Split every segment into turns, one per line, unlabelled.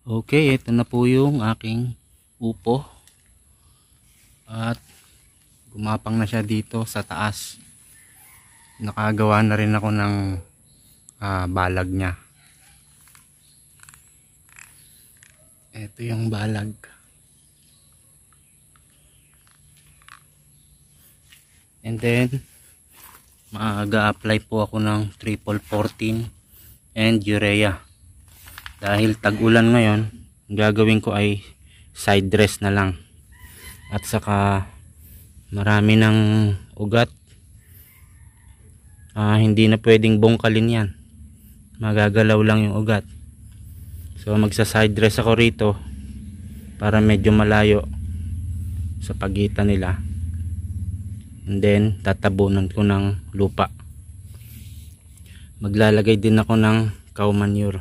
Okay, ito na po yung aking upo at gumapang na siya dito sa taas. Nakagawa na rin ako ng balag niya. Ito yung balag. And then mag-a-apply po ako ng triple 14 and urea. Dahil tag-ulan ngayon, gagawin ko ay side dress na lang. At saka marami ng ugat. Hindi na pwedeng bungkalin yan. Magagalaw lang yung ugat. So magsa side dress ako rito para medyo malayo sa pagitan nila. And then tatabunan ko ng lupa. Maglalagay din ako ng cow manure.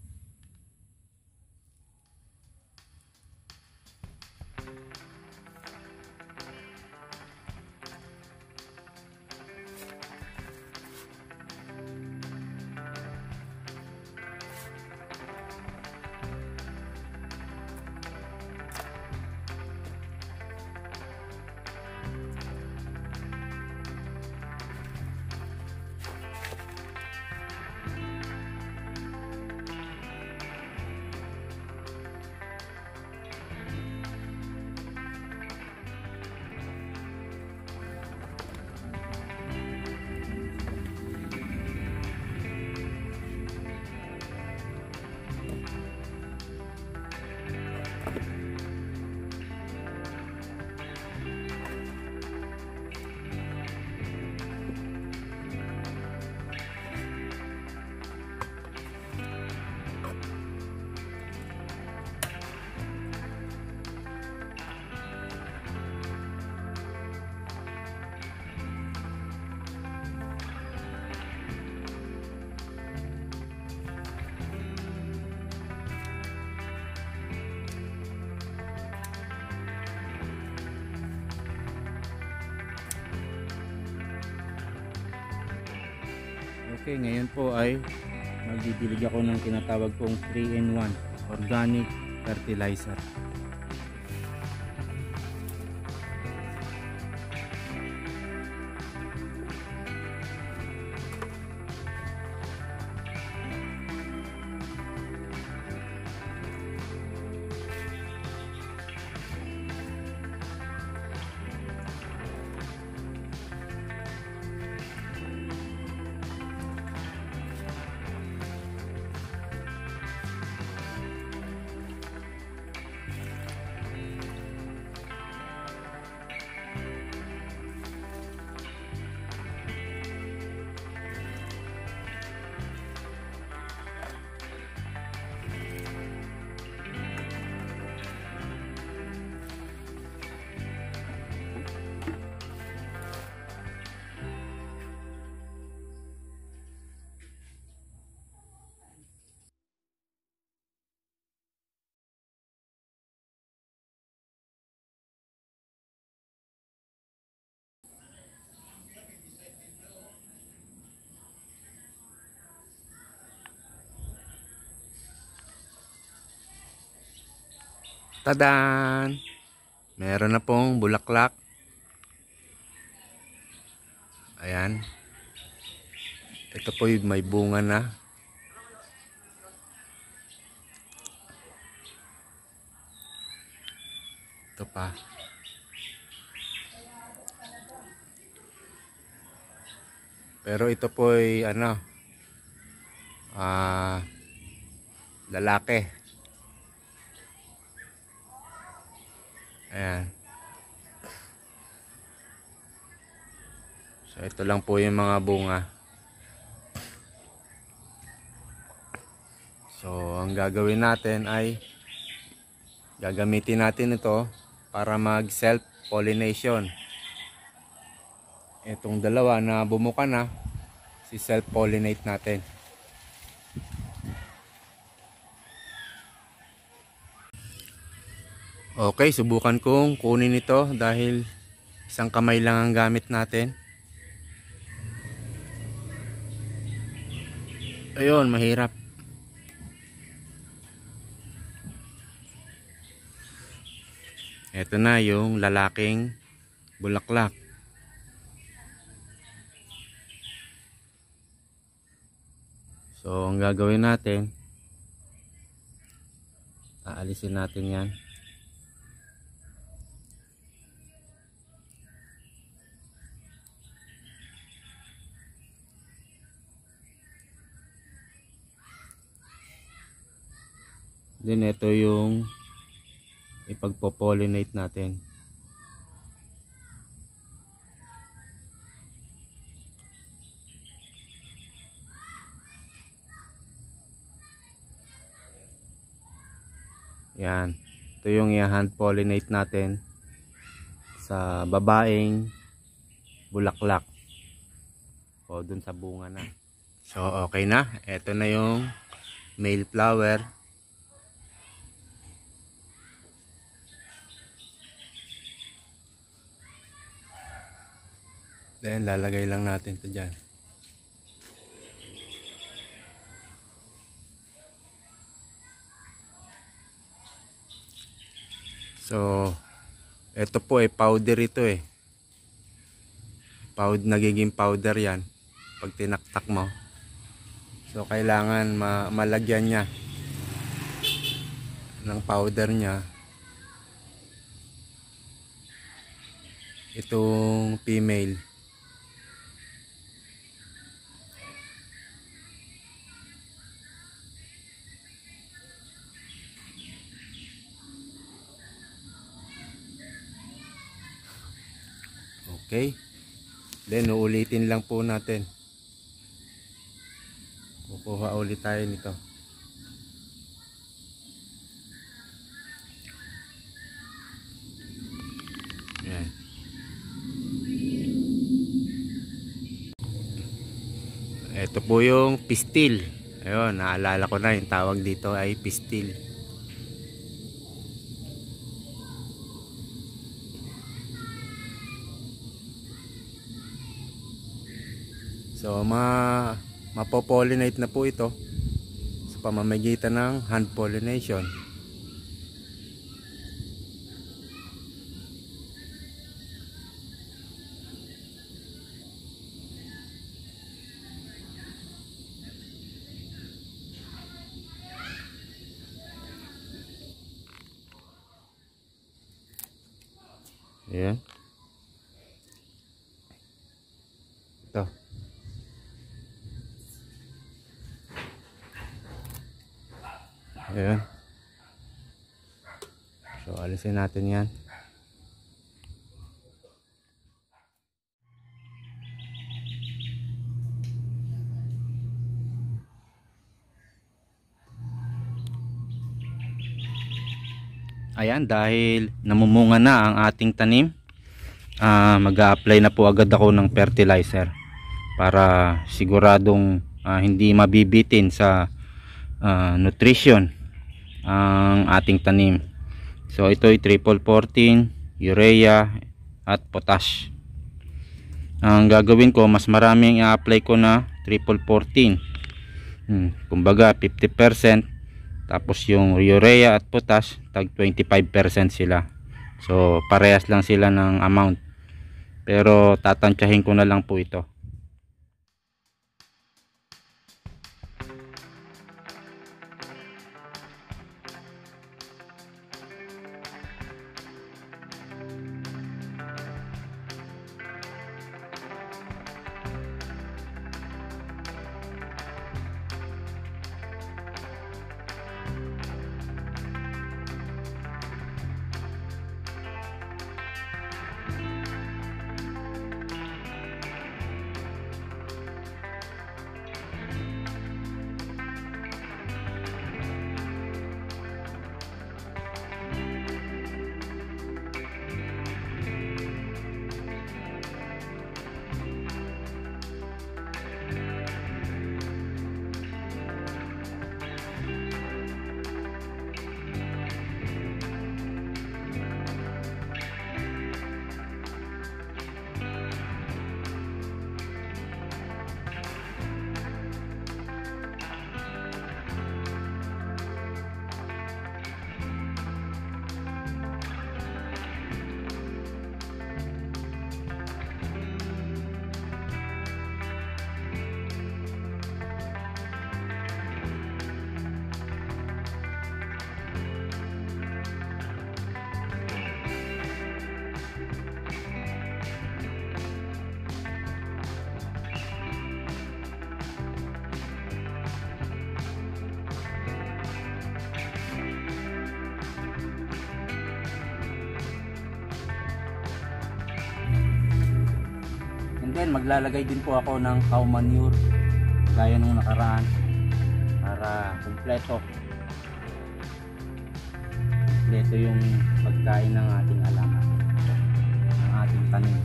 Okay, ngayon po ay magbibilig ako ng tinatawag kong 3-in-1 organic fertilizer. Tadan! Meron na pong bulaklak. Ayan. Ito po yung may bunga na. Ito pa. Pero ito po ay lalaki. Ayan. So ito lang po yung mga bunga. So ang gagawin natin ay gagamitin natin ito para mag self pollination. Itong dalawa na bumuka na, si self pollinate natin. Okay, subukan kong kunin ito dahil isang kamay lang ang gamit natin. Ayun, mahirap. Ito na yung lalaking bulaklak. So ang gagawin natin, aalisin natin yan. Then ito yung ipagpo-pollinate natin. Yan. Ito yung i-hand pollinate natin sa babaeng bulaklak o dun sa bunga na. So okay na. Ito na yung male flower. Then lalagay lang natin ito dyan. So ito po powder ito nagiging powder yan pag tinaktak mo. So kailangan malagyan niya ng powder niya itong female. Okay. Then uulitin lang po natin. Kukuha ulit tayo nito. Yan. Ito po yung pistil. Ayun, naalala ko na yung tawag dito ay pistil. So mapopollinate na po ito sa pamamagitan ng hand pollination. Ayan. Ito. Ayan. So alisin natin yan. Ayan, dahil namumunga na ang ating tanim, mag-a-apply na po agad ako ng fertilizer para siguradong hindi mabibitin sa nutrition ang ating tanim. So ito ay triple 14, urea at potash. Ang gagawin ko, mas maraming i-apply ko na triple 14, kumbaga 50%. Tapos yung urea at potash tag 25% sila. So parehas lang sila ng amount. Pero tatantyahin ko na lang po ito. then maglalagay din po ako ng cow manure gaya nung nakaraan para kumpleto yung pagkain ng ating halaman, ng ating tanim.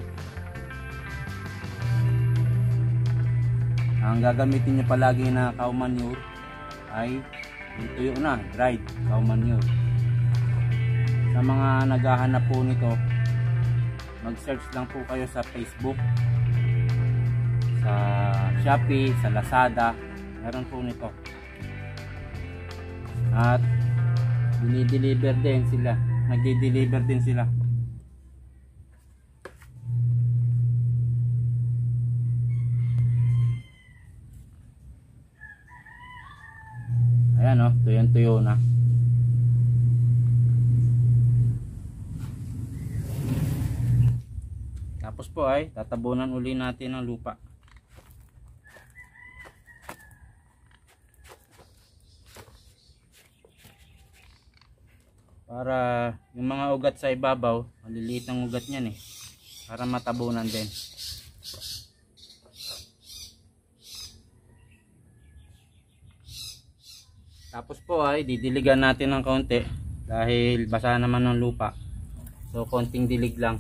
Ang gagamitin nyo palagi na cow manure ay yung tuyo na, dried cow manure. Sa mga naghahanap po nito, mag-search lang po kayo sa Facebook, sa Shopee, sa Lazada, meron po nito. At dinideliver din sila, nagdi-deliver din sila. Ayan o, tuyo na. Tapos po ay tatabunan uli natin ng lupa. Para yung mga ugat sa ibabaw, maliliit ang ugat niyan eh. Para matabunan din. Tapos po ay didiligan natin ng kaunti dahil basa naman ng lupa. So konting dilig lang.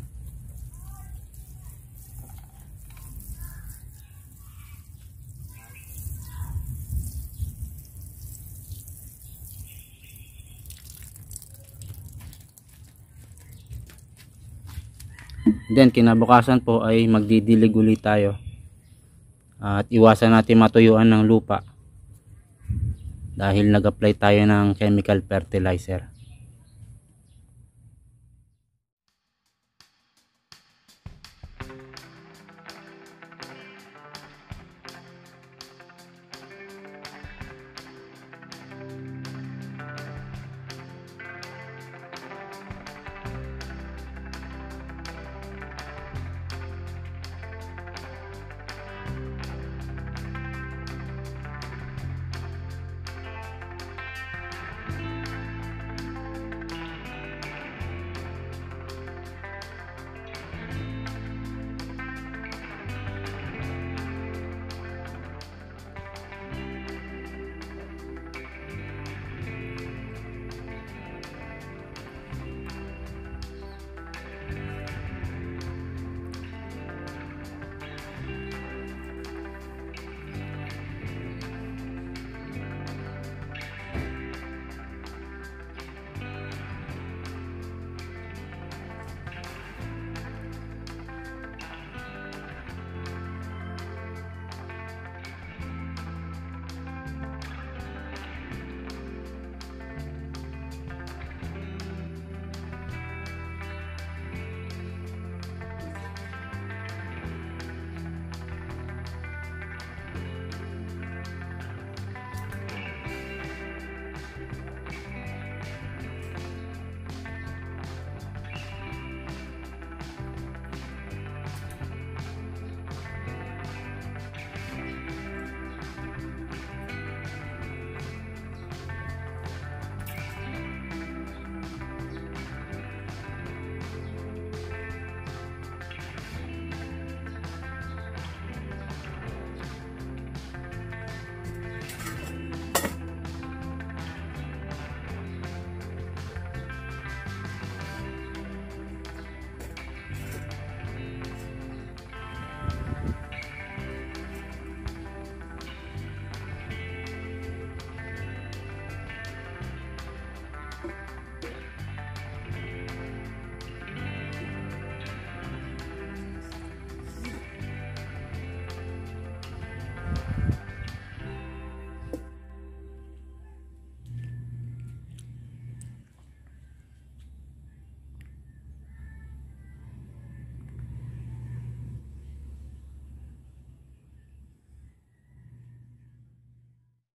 Then kinabukasan po ay magdidilig ulit tayo. At iwasan natin matuyuan ng lupa dahil nag-apply tayo ng chemical fertilizer.